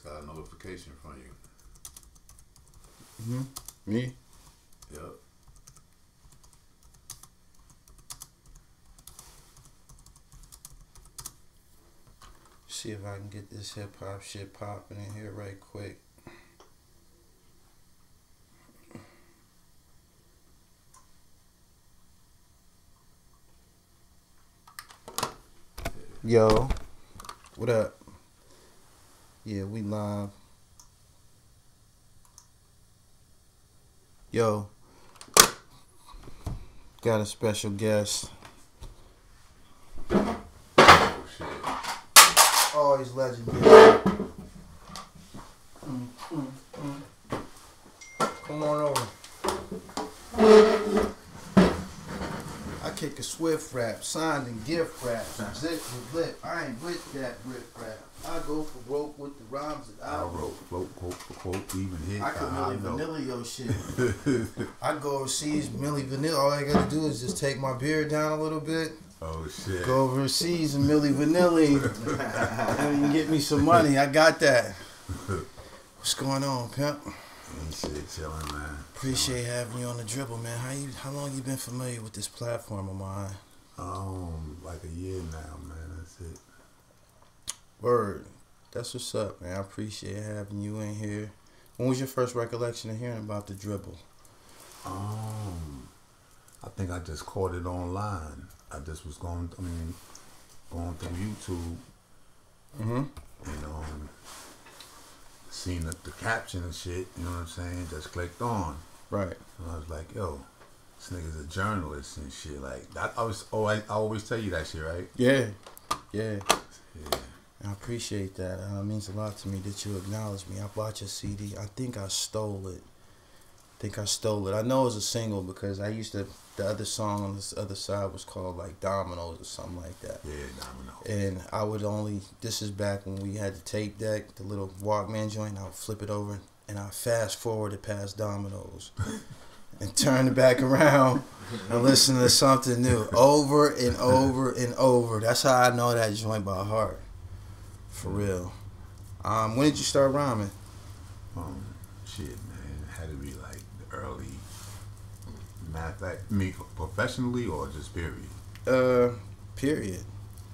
just got a notification from you. Me? Yep. See if I can get this hip hop shit popping in here right quick. Yo, what up? Yeah, we live. Yo, got a special guest. Oh shit. Always legendary. Come on over. I kick a swift rap, signed and gift rap, zip with lip. I ain't with that rip rap. I go for broke with the rhymes that I wrote. Float, quote for quote, even hit. I can Milli Vanilla your shit. I go overseas, Milli Vanilla. All I gotta do is just take my beard down a little bit. Oh shit. Go overseas and Milli Vanilla and you can get me some money. I got that. What's going on, pimp? Ain't shit, chilling, man. Appreciate having you on the dribble, man. How long you been familiar with this platform of mine? Like a year now, man. That's it. Word. That's what's up, man. I appreciate having you in here. When was your first recollection of hearing about the dribble? I think I just caught it online. I just was going through YouTube. Mm-hmm. And seen the caption and shit, you know what I'm saying? Just clicked on. Right. And I was like, yo, this nigga's a journalist and shit. Like, I always tell you that shit, right? Yeah. Yeah. I appreciate that. It means a lot to me that you acknowledge me. I bought your CD. I think I stole it. I know it was a single because the other song on this other side was called like Dominoes or something like that. Yeah, Dominoes. And this is back when we had the tape deck, the little Walkman joint. I would flip it over and I fast forward it past Dominoes and turn it back around and listen to something new over and over and over. That's how I know that joint by heart. For real. When did you start rhyming? Shit, man. It had to be like the early, matter of fact, me professionally or just period? Period.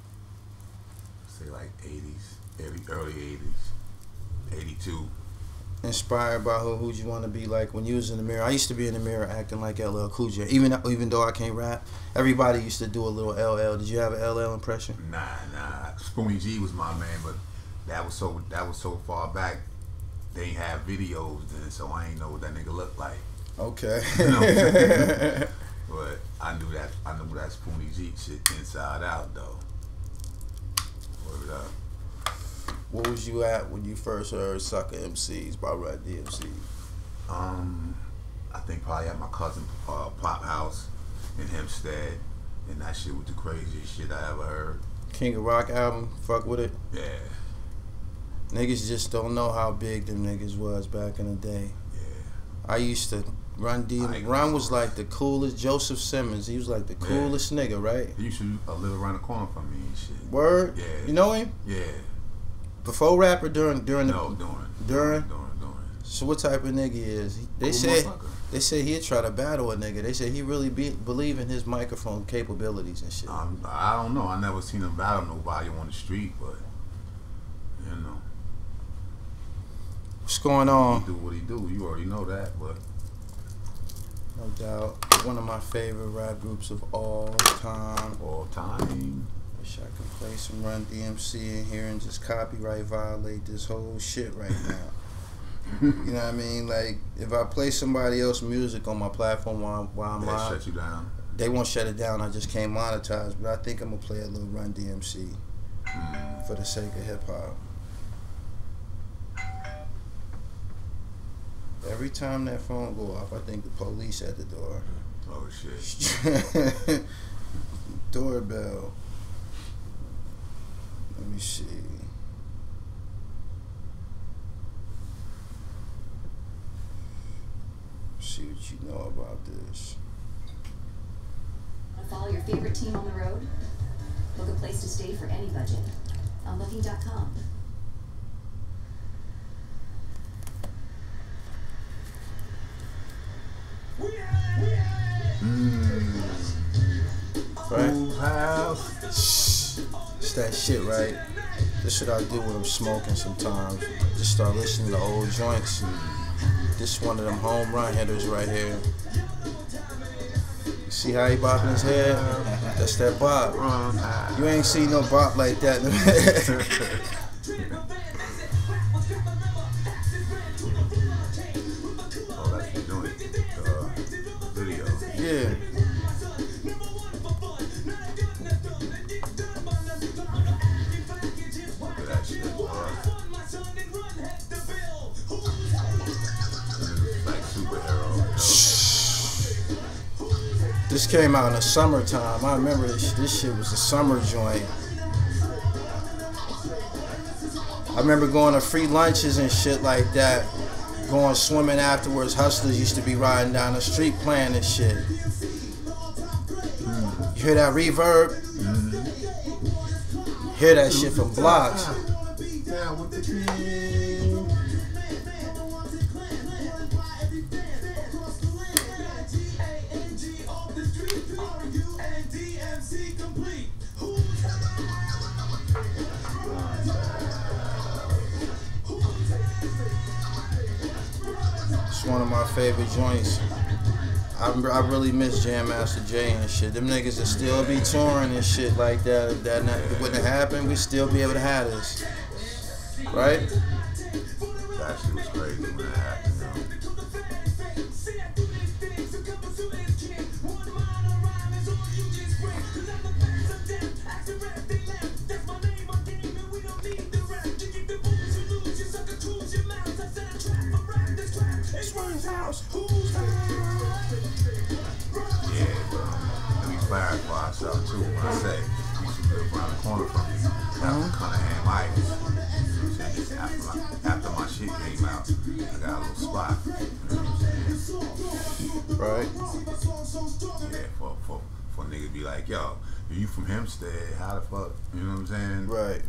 Say like 80s, early 80s, 82. Inspired by who'd you want to be like when you was in the mirror? I used to be in the mirror acting like LL Cool J. Even though I can't rap, everybody used to do a little LL. Did you have an LL impression? Nah. Spoonie G was my man, but that was so far back. They ain't have videos then, so I ain't know what that nigga looked like. Okay. You know what I'm saying? But I knew that Spoonie G shit inside out though. Word up. What was you at when you first heard Sucker MCs by Run DMC? I think probably at my cousin Pop House in Hempstead, and that shit was the craziest shit I ever heard. King of Rock album, fuck with it? Yeah. Niggas just don't know how big them niggas was back in the day. Yeah. I used to Run was like the coolest. Joseph Simmons, he was like the coolest nigga, right? He used to live around the corner from me and shit. Word? Yeah. You know him? Yeah. Before rap or during? During. So what type of nigga is? They say he'd try to battle a nigga. They say he really believe in his microphone capabilities and shit. I don't know. I never seen him battle nobody on the street, but you know. What's going on? He do what he do. You already know that, but no doubt. One of my favorite rap groups of all time. Wish I could play some Run DMC in here and just copyright violate this whole shit right now. You know what I mean? Like, if I play somebody else's music on my platform while I'm live, shut you down. They won't shut it down. I just can't monetize. But I think I'm gonna play a little Run DMC for the sake of hip hop. Every time that phone go off, I think the police at the door. Oh shit. Doorbell. Let me see. See what you know about this. Want to follow your favorite team on the road? Book a place to stay for any budget on Booking.com. Right? Pool house. It's that shit, right? This shit I do when I'm smoking sometimes. Just start listening to old joints. This one of them home run hitters right here. You see how he bopping his head? That's that bop. You ain't seen no bop like that. Oh, that's the joint. Video. Yeah. Look at that shit, boy. This is like superhero. This came out in the summertime. I remember this shit was a summer joint. I remember going to free lunches and shit like that. Going swimming afterwards. Hustlers used to be riding down the street playing this shit. You hear that reverb? Hear that shit from blocks. Down with the king. It's one of my favorite joints. I really miss Jam Master Jay and shit. Them niggas would still be touring and shit like that. If that wouldn't have happened, we'd still be able to have this. Right? That shit was crazy when it happened, yo. Yeah, but let me clarify something too. When I say we used to live around the corner from me, that was Cunningham Heights. After my shit came out, I got a little spot. You know what I'm Right? saying? Yeah, for niggas to be like, yo, you from Hempstead? How the fuck? You know what I'm saying? Right.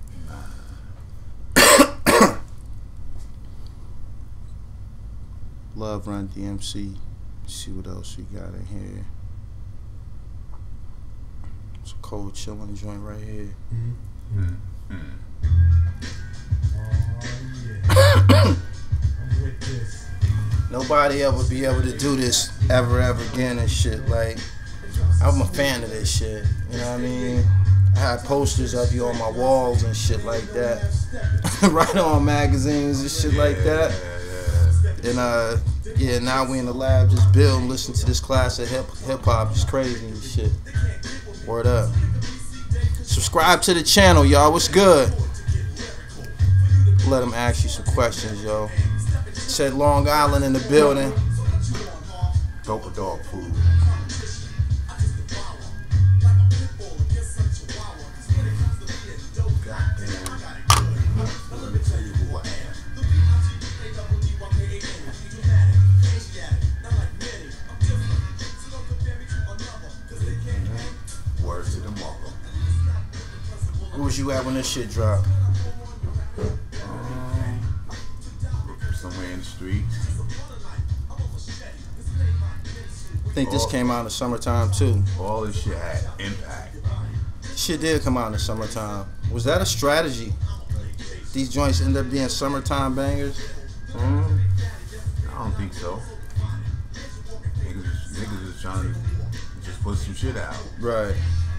Love Run DMC. See what else we got in here. It's a cold chilling joint right here. Nobody ever be able to do this ever again and shit. Like, I'm a fan of this shit. You know what I mean? I had posters of you on my walls and shit like that. Right on magazines and shit like that. And yeah, now we in the lab just building, listening to this class of hip hop. It's crazy and shit. Word up. Subscribe to the channel, y'all. What's good? Let them ask you some questions, yo. Said Long Island in the building. Dope dog food. Let me tell you who I am. Word to the mother. Where was you at when this shit dropped? Somewhere in the streets. I think this came out in the summertime too. All this shit had impact. Shit did come out in the summertime. Was that a strategy? These joints end up being summertime bangers? I don't think so. Niggas just trying to just put some shit out. Right.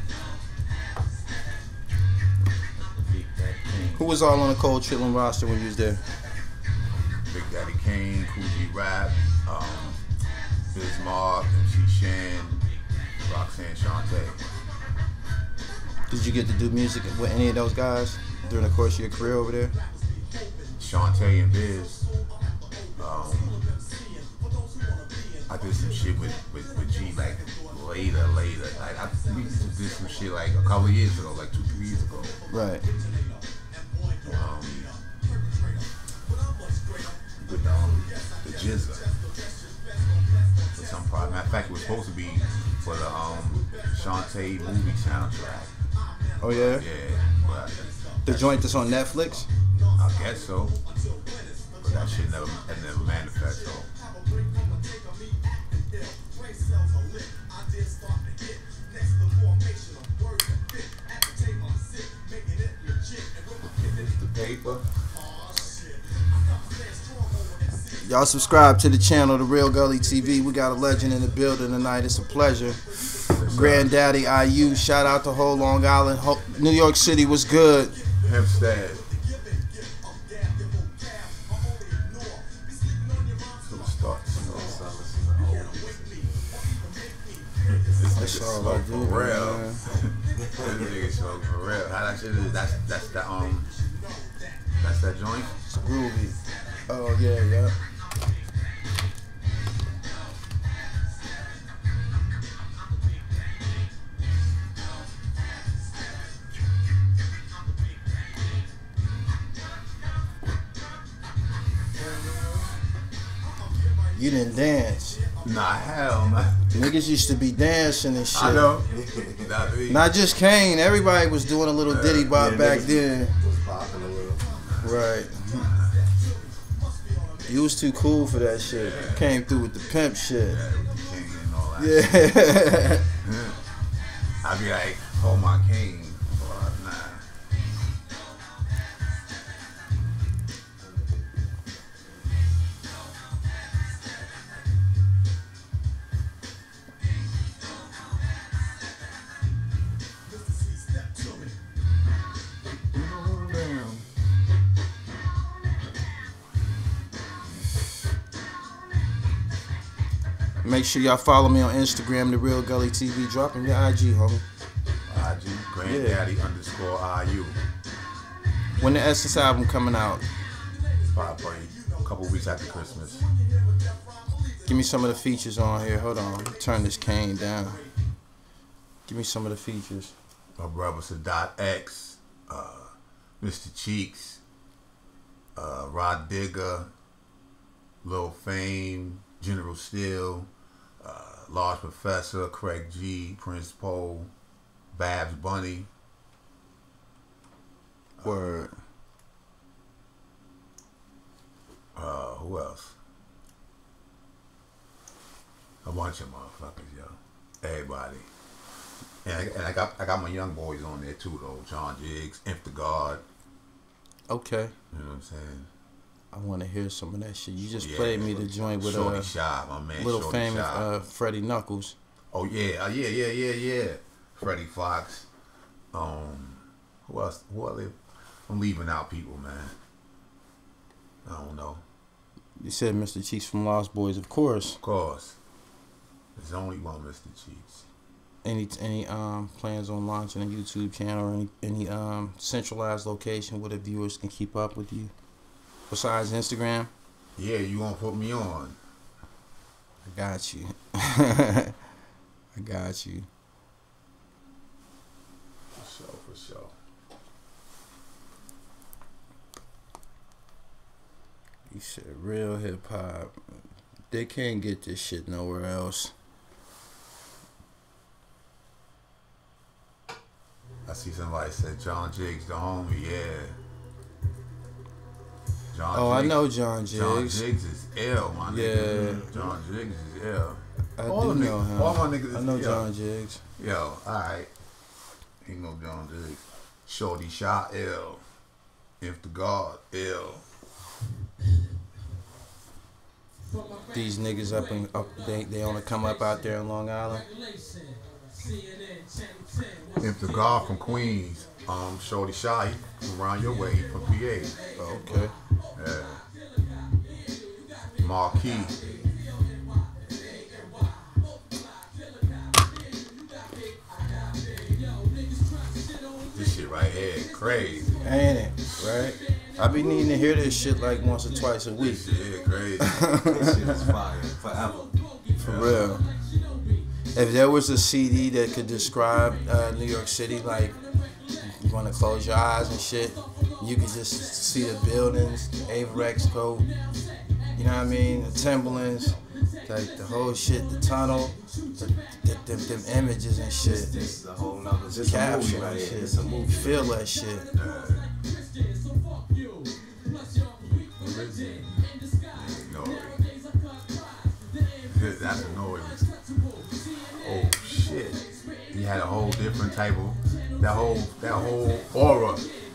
Who was all on the Cold Chillin' roster when you was there? Big Daddy Kane, Cool G Rap, Bismarck, MC Shan, Roxanne Shante. Did you get to do music with any of those guys during the course of your career over there? Shante and Biz. I did some shit with G like later. Like we did some shit like a couple of years ago, like 2-3 years ago. Right. With the Jizza. For some part. Matter of fact, it was supposed to be for the Shante movie soundtrack. Oh yeah? Yeah, but The joint that's on Netflix? I guess so. But that shit never manifested. So. The paper. Y'all subscribe to the channel, The Real Gully TV. We got a legend in the building tonight. It's a pleasure. Granddaddy IU. Shout out to whole Long Island. New York City was good. Hempstead. That's all I do, For real. man. This nigga smoke for real. How that shit is? That's that joint. It's groovy. Oh yeah, yeah. You didn't dance. Nah, hell no. Niggas used to be dancing and shit. I know. Not just Kane. Everybody was doing a little ditty bop back then. Was popping a little. Right. You was too cool for that shit. Came through with the pimp shit. Yeah, with the king and all that. Yeah. I'd be like, oh my king. Well, nah. Make sure y'all follow me on Instagram, The Real Gully TV. Dropping your IG, homie. IG, Granddaddy _IU. When the Essence album coming out? Probably a couple weeks after Christmas. Give me some of the features on here. Hold on. Turn this cane down. Give me some of the features. My brother Sadat X, Mr. Cheeks, Rod Digger, Lil Fame, General Steele, Large Professor, Craig G, Prince Poe, Babs Bunny. Word. Who else? A bunch of motherfuckers, yo. Everybody. And I got my young boys on there too, though. John Jiggs, Inf the God. Okay. You know what I'm saying? I want to hear some of that shit. You just Yeah, played me the joint with Shorty Shy, my man. little Shorty famous Shy. Freddie Knuckles. Oh yeah, yeah. Freddie Fox. Who else? Who are they? I'm leaving out people, man. I don't know. You said Mr. Cheeks from Lost Boys, of course. Of course, there's only one Mr. Cheeks. Any plans on launching a YouTube channel or any centralized location where the viewers can keep up with you besides Instagram? Yeah, you gonna put me on? I got you. I got you. For sure. You said real hip hop. They can't get this shit nowhere else. I see somebody said John Jiggs, the homie. Yeah. John Oh, Jiggs. I know John John Jiggs. Jiggs is ill, my nigga. Yeah. John Jiggs is ill. I All do the know niggas- him. all my niggas I is know ill. John Jiggs. Yo, alright. He know John Jiggs. Shorty Shy ill. If the God ill. These niggas they only come up out there in Long Island. If the God from Queens, Shorty Shy, he from around your way, he from PA. Oh, okay. Yeah. Marquis. This shit right here, crazy. Ain't it? Right? I be needing to hear this shit like once or twice a week. This shit here crazy. This shit is fire forever. For real. If there was a CD that could describe New York City, like you want to close your eyes and shit, you could just see the buildings, the Averex coat, you know what I mean, the Timberlands, like the whole shit, the tunnel, them images and shit. This is a whole nother. This is a movie Capture right and here. shit. It's a You movie. feel that shit. No. That's a noise. Oh shit. had a whole different type of that whole aura.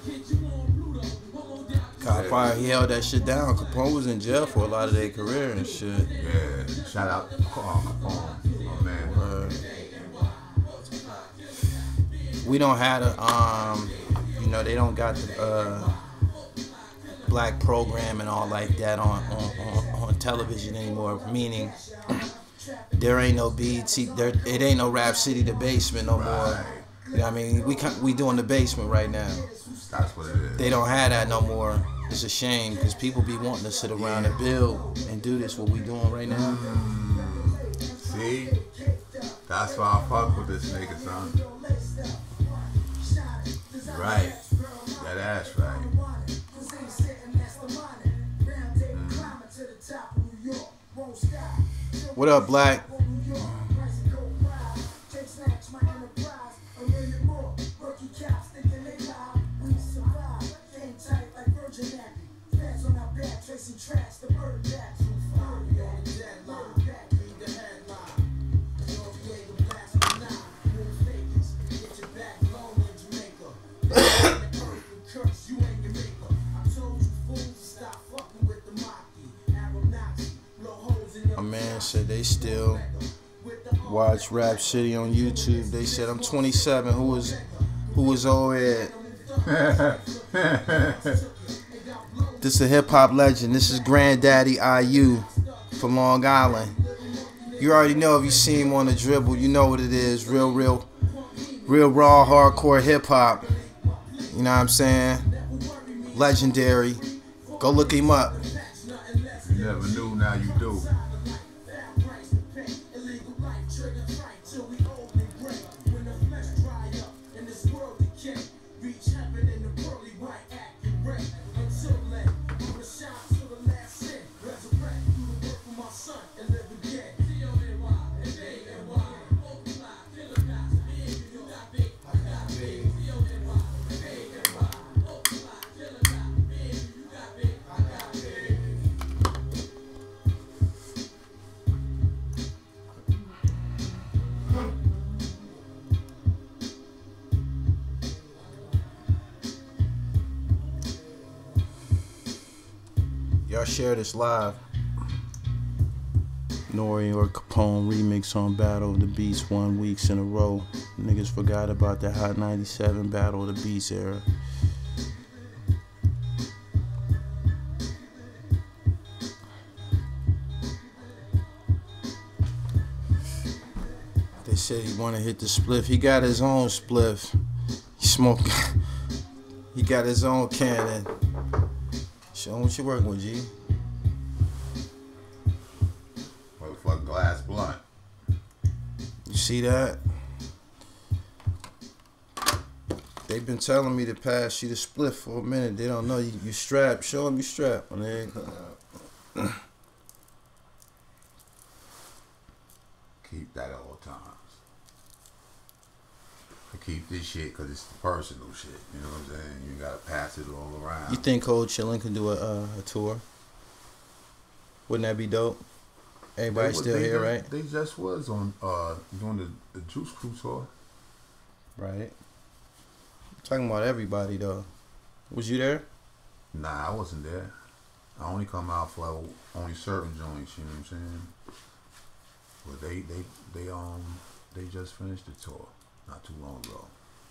Fire, he held that shit down. Capone was in jail for a lot of their career and shit. Yeah, shout out to Capone, oh man. We don't have a, they don't got the black program and all like that on television anymore. Meaning, there ain't no BET, it ain't no Rap City The Basement no more. You know what I mean? We doing The Basement right now. That's what it is. They don't have that no more. It's a shame because people be wanting to sit around and build and do this what we doing right now. See? That's why I fuck with this nigga, son. Right. That ass right. What up, Black? My man said they still watch Rap City on YouTube. They said I'm 27. Who was old head? This is a hip hop legend. This is Granddaddy IU from Long Island. You already know if you see him on the dribble, you know what it is. Real raw hardcore hip hop. You know what I'm saying? Legendary. Go look him up. You never knew, now you do. Y'all share this live. Nori or Capone remix on Battle of the Beats 1 weeks in a row. Niggas forgot about the Hot 97 Battle of the Beats era. They said he wanna hit the spliff. He got his own spliff. He smoked. He got his own cannon. Show him what you working with, G. Motherfucking glass blunt. You see that? They've been telling me to pass you the spliff for a minute. They don't know you strapped. Show them you strapped. Keep that at all times. I keep this shit because it's personal shit. You know what I'm saying? You gotta pass it all around. You think Cold Chillin' can do a tour? Wouldn't that be dope? Everybody still here, right? They just was on doing the Juice Crew tour. Right. Talking about everybody though. Was you there? Nah, I wasn't there. I only come out for like only certain joints. You know what I'm saying? But they just finished the tour not too long ago.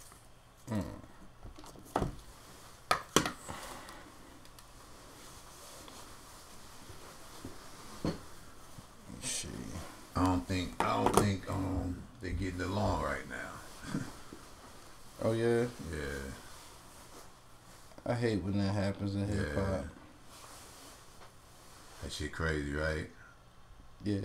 See. I don't think they're getting along right now. Oh yeah. Yeah. I hate when that happens in hip hop. Yeah. That shit crazy, right? Yeah.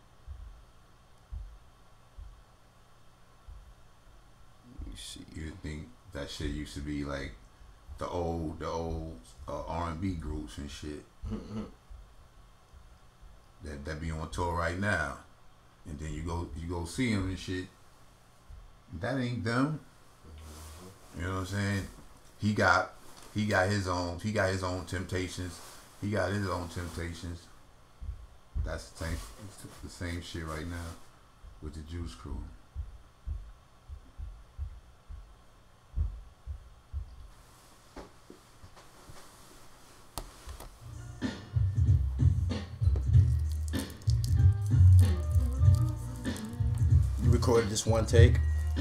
You think that shit used to be like the old R&B groups and shit that be on tour right now, and then you go see them and shit. That ain't them. You know what I'm saying? He got his own temptations. He got his own temptations. That's the same shit right now with the Juice Crew. recorded this one take?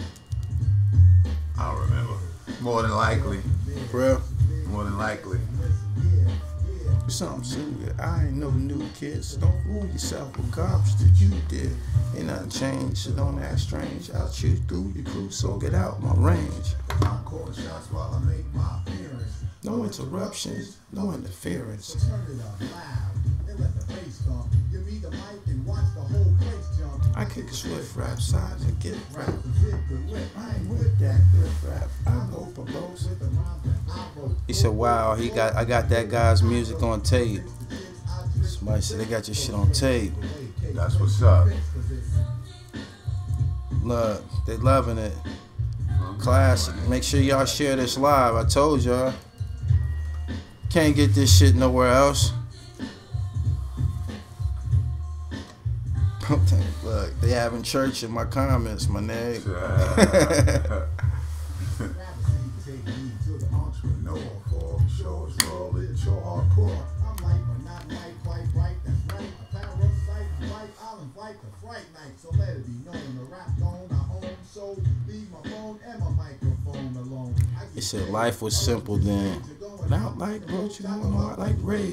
I don't remember. More than likely. For real? More than likely. Something serious. I ain't no new kids. Don't fool yourself with garbage that you did. Ain't nothing changed, so don't act strange. I'll shoot through your crew, so get out my range. I'm calling shots while I make my appearance. No interruptions, no interference. I kick a swift rap side and get rap. I ain't with that good rap. I go for both. He said, "Wow, I got that guy's music on tape." Somebody said they got your shit on tape. That's what's up. Look, they loving it. Classic. Make sure y'all share this live. I told y'all. Can't get this shit nowhere else. Look, they having church in my comments, my nigga. He said life was simple then. Now like bro, you know I like Ray.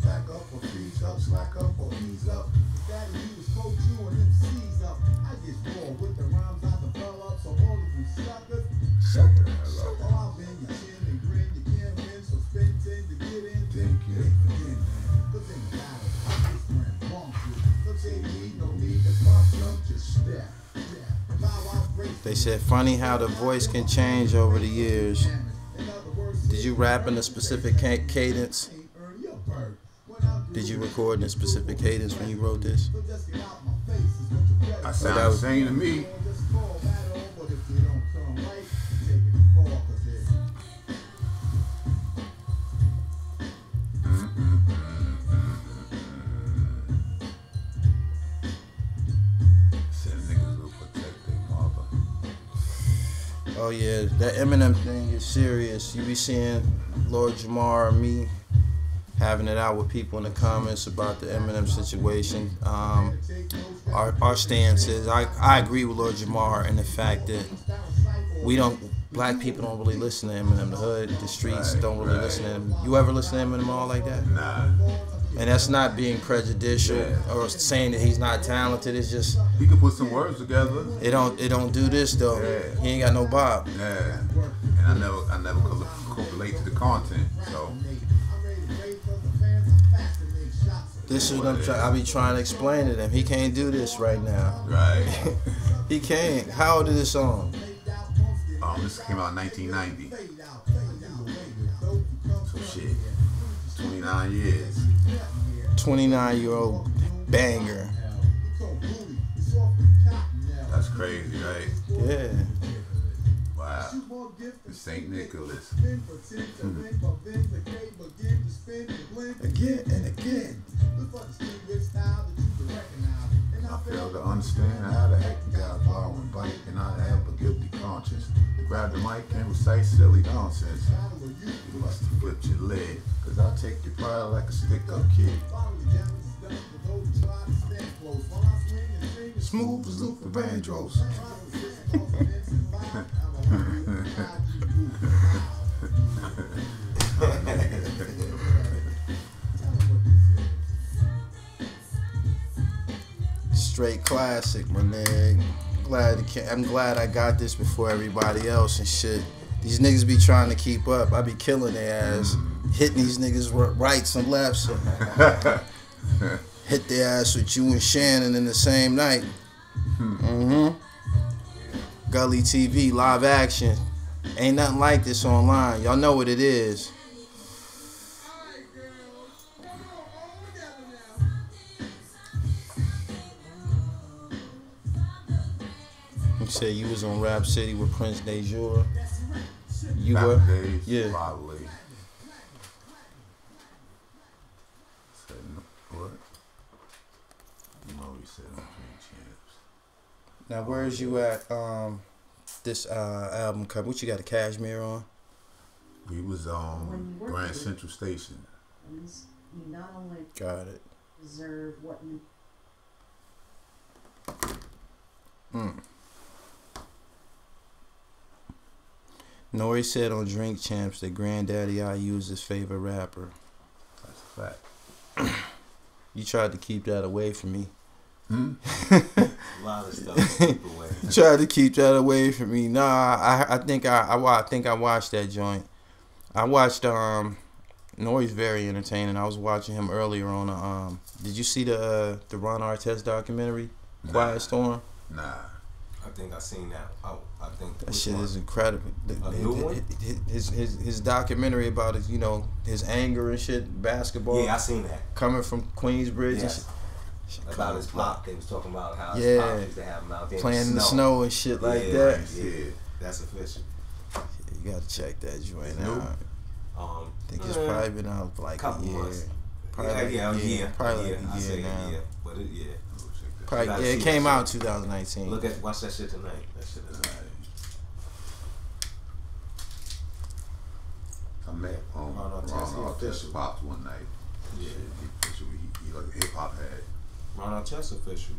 They said funny how the voice can change over the years. Did you rap in a specific cadence? Did you record in a specific cadence when you wrote this? I sound the same to me. Oh yeah, that Eminem thing is serious. You be seeing Lord Jamar and me having it out with people in the comments about the Eminem situation. Our stance is, I agree with Lord Jamar in the fact that black people don't really listen to Eminem. The hood, the streets don't really listen to him. You ever listen to Eminem all like that? Nah. And that's not being prejudicial or saying that he's not talented. It's just he can put some words together. It don't do this though. Yeah. He ain't got no bob. Yeah. And I never could relate to the content. So this is what I be trying to explain to them. He can't do this right now. Right. He can't. How old is this song? This came out in 1990. So shit. 29 years. 29-year-old banger. That's crazy, right? Yeah. Wow. St. Nicholas. Again and again. I fail to understand how the heck you got borrow and bite and I have a guilty conscience. To grab the mic and recite silly nonsense. You must have flipped your lid, cause I'll take your pride like a stick-up kid. Smooth as Luther Vandross. Straight classic, my nigga. I'm glad I got this before everybody else and shit. These niggas be trying to keep up. I be killing their ass, hitting these niggas rights and lefts. Hit their ass with you and Shannon in the same night. Gully TV, live action. Ain't nothing like this online. Y'all know what it is. You said you was on Rap City with Prince Dejour. You were? Days, yeah. Probably. Said, what? You know he said I'm playing champs. Now where's you at this album cover? What you got, a cashmere on? We was on Grand Central Station. You not only Got it. deserve what you Nori said on Drink Champs that Granddaddy IU is his favorite rapper. That's a fact. You tried to keep that away from me. Hmm? A lot of stuff to keep away. You tried to keep that away from me. Nah, I think I watched that joint. I watched Nori's very entertaining. I was watching him earlier on did you see the Ron Artest documentary, Quiet Storm? Nah. I think I seen that. I think That which shit one? is incredible. A new one? His documentary about his, his anger and shit, basketball. Yeah, I seen that. Coming from Queensbridge and Yes. shit. About his pop. They was talking about how his Yeah. pop used to have him out there Playing in the snow and shit like that. Yeah, that's official. You gotta check that joint It's out. new? I think it's probably been out for like couple a year. months. Probably like yeah, a year. Probably like I a say year now. yeah, but yeah. Probably, gotta it see came that out in shit. 2019. Watch that shit tonight. That shit is nice. I met Ron Artest, he Ron official. Artest Pops one night. Yeah. He like a hip hop head. Ron Artest official.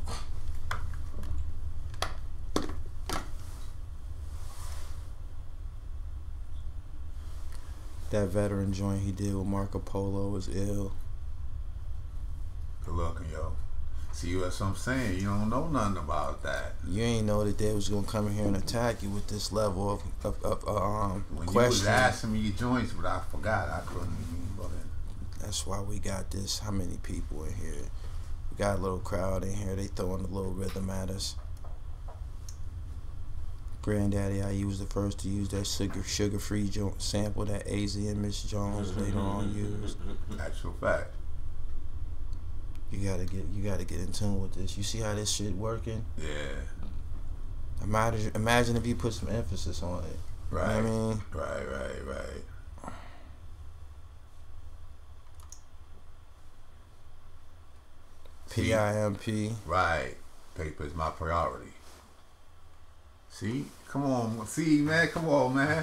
That veteran joint he did with Marco Polo was ill. Good looking, yo. See, that's what I'm saying. You don't know nothing about that. You ain't know that they was gonna come in here and attack you with this level of When you was questioning. asking me your joints, but I forgot. I couldn't even. That's why we got this. How many people in here? We got a little crowd in here. They throwing a little rhythm at us. Granddaddy IU was the first to use that sugar-free sample that AZ and Miss Jones later on used. Actual fact. You gotta get in tune with this. You see how this shit working? Yeah. Imagine if you put some emphasis on it. Right. You know what I mean? Right. PIMP. Right. Paper is my priority. See? Come on. See, man. Come on, man.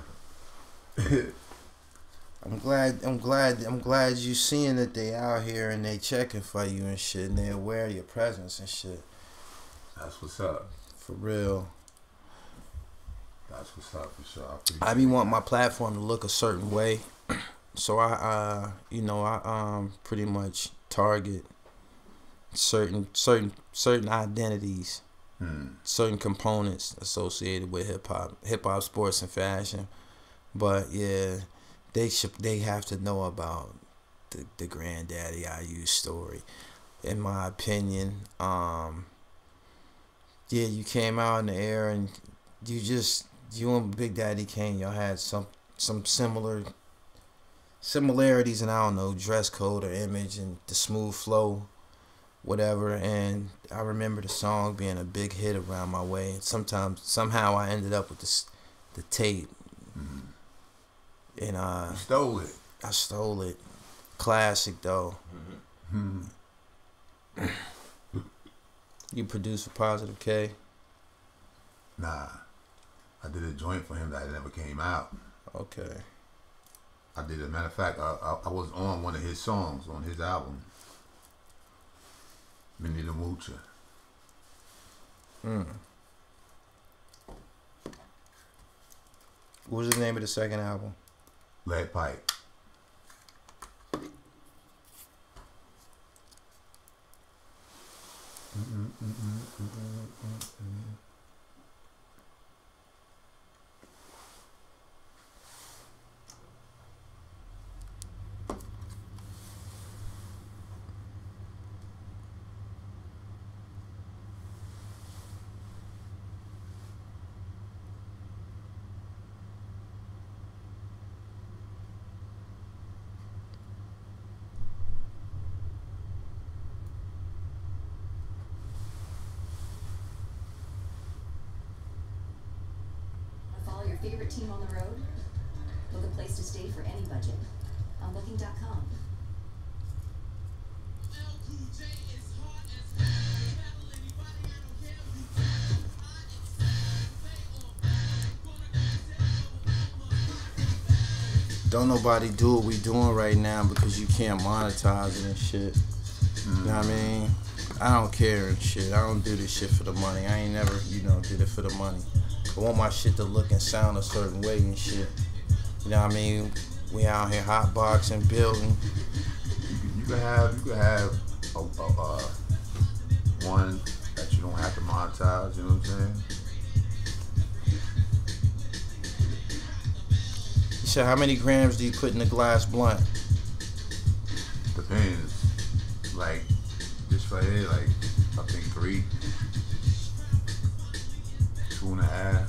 I'm glad you seeing that they out here and they checking for you and shit and they aware of your presence and shit. That's what's up. For real. That's what's up for sure. I be want my platform to look a certain way. So I pretty much target certain identities, certain components associated with hip hop, sports, and fashion. But yeah, they have to know about the Granddaddy IU story. In my opinion, you came out in the air and you and Big Daddy Kane, y'all had some similarities and I don't know, dress code or image and the smooth flow, whatever. And I remember the song being a big hit around my way. And somehow I ended up with the tape. And You stole it. I stole it. Classic though. You produced for Positive K? Nah. I did a joint for him that never came out. Okay. I did. As a matter of fact, I was on one of his songs on his album, Minnie the Moocher. What was the name of the second album? Lead Pipe. Follow your favorite team on the road? Book a place to stay for any budget on Booking.com. Don't nobody do what we doing right now because you can't monetize it and shit. You know what I mean? I don't care and shit. I don't do this shit for the money. I ain't never, did it for the money. I want my shit to look and sound a certain way and shit. You know what I mean? We out here hotboxing, building. You could have one that you don't have to monetize. You know what I'm saying? You said, how many grams do you put in a glass blunt? Depends. Like this right here, like I think 3, 2.5.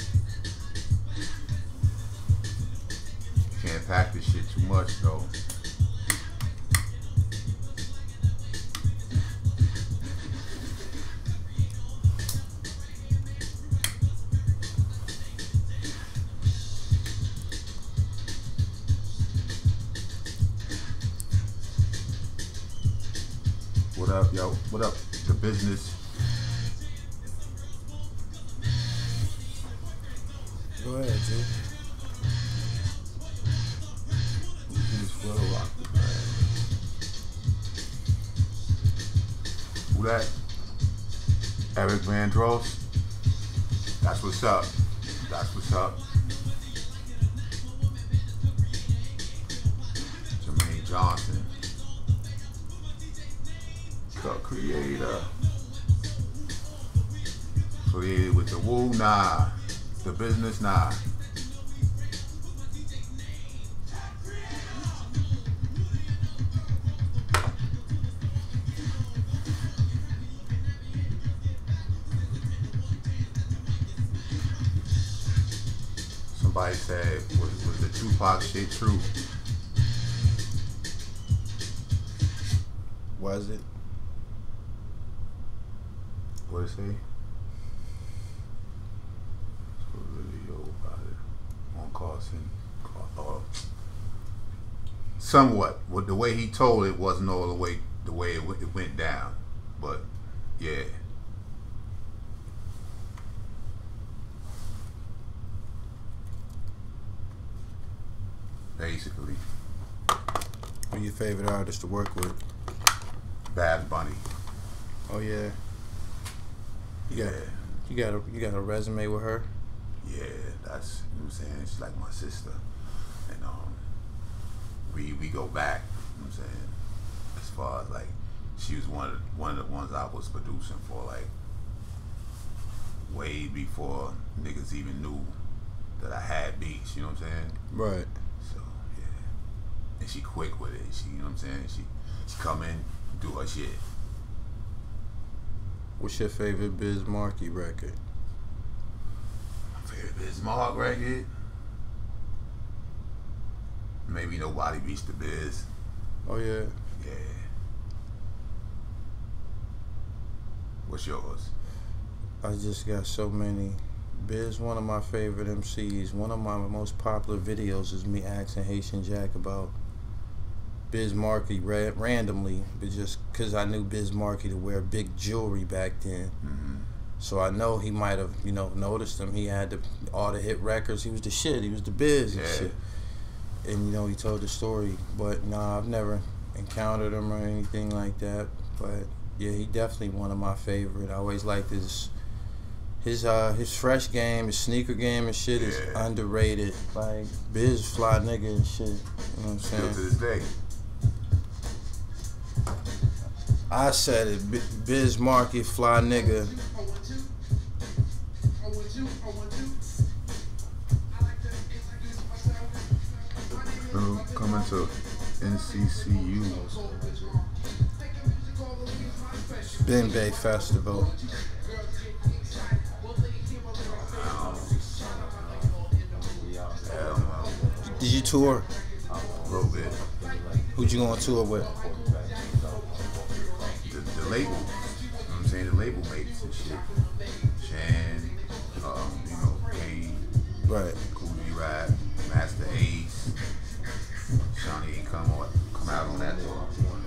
You can't pack this shit too much though. What up, yo? What up, the business? Go ahead, G. Business will rock the bag. Who that? Eric Vandross? That's what's up. That's what's up. Jermaine Johnson. Cut creator. Affiliated with the Woo, nah. The business, nah. Somebody said, was the Tupac shit true? Was it? What it say? So video about it on Carson. Somewhat. What the way he told it wasn't all the way it went down, but yeah. Basically, Who's your favorite artist to work with? Bad Bunny. Oh yeah. You got a resume with her? Yeah, that's, you know what I'm saying, she's like my sister, and we go back, you know what I'm saying, as far as like she was one of the ones I was producing for, like way before niggas even knew that I had beats, you know what I'm saying? Right. So yeah, and she quick with it. She, you know what I'm saying, she come in, do her shit. What's your favorite Biz Markie record? My favorite Biz Mark record? Maybe Nobody Beats the Biz. Oh yeah. Yeah. What's yours? I just got so many. Biz, one of my favorite MCs. One of my most popular videos is me asking Haitian Jack about Biz Markie randomly, but just because I knew Biz Markie to wear big jewelry back then. Mm-hmm. So I know he might have, noticed him. He had all the hit records. He was the shit. He was the Biz and shit. And, he told the story. But, nah, I've never encountered him or anything like that. But, yeah, he definitely one of my favorite. I always liked his fresh game, his sneaker game and shit is underrated. Like, Biz fly nigga and shit. You know what I'm saying? Still to this day. I said it. Biz Markie fly nigga. Coming to NCCU. Ben Bay Festival. Did you tour? A little bit. Who'd you go on tour with? The label. You know what I'm saying? The label mates and shit. Shan, Kane, Right. Cool G Rap, Master Ace. Shawnee ain't come out on that tour.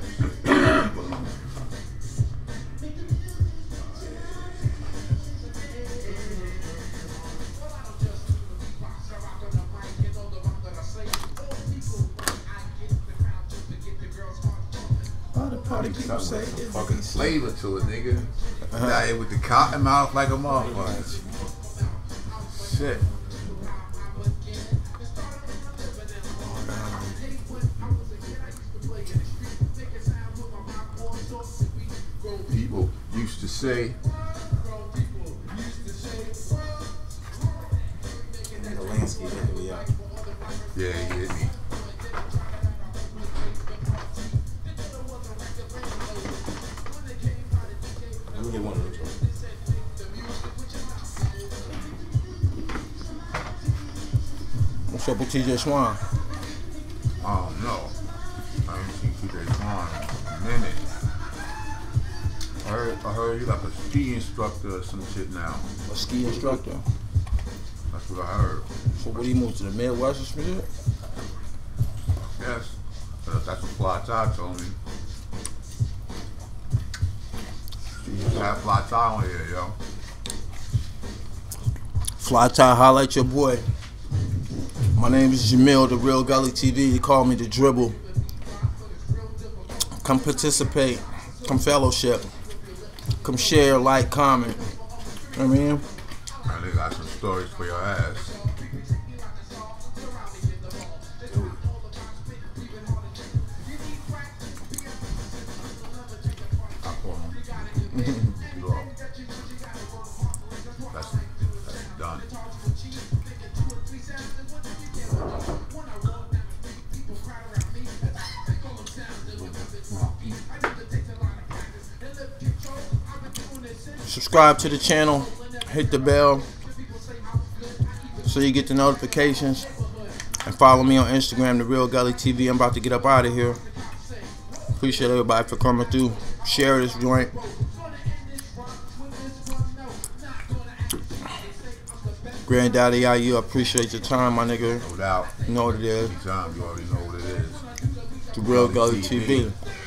All the party people say it's Fucking flavor to it, nigga. Out here with the cotton mouth like a motherfucker. it. People used to say, And the landscape hit me up. yeah, he hit me. Let me get one of them. What's up with TJ Swan? I don't know. I ain't seen TJ Swan in a minute. I heard you like a ski instructor or some shit now. A ski instructor. That's what I heard. So what, he moved to the Midwest or some shit? Yes. That's what Fly Ty told me. You just have Fly Ty on here, yo. Fly Ty, holla at your boy. My name is Jamil, the Real Gully TV. They call me the Dribble. Come participate. Come fellowship. Come share, like, comment. You know what I mean? And they got some stories for your ass. That's done. Subscribe to the channel. Hit the bell so you get the notifications. And follow me on Instagram, The Real Gully TV. I'm about to get up out of here. Appreciate everybody for coming through. Share this joint. Granddaddy IU, I appreciate your time, my nigga. No doubt. You know what it is. Anytime, you already know what it is. The Real Gully TV.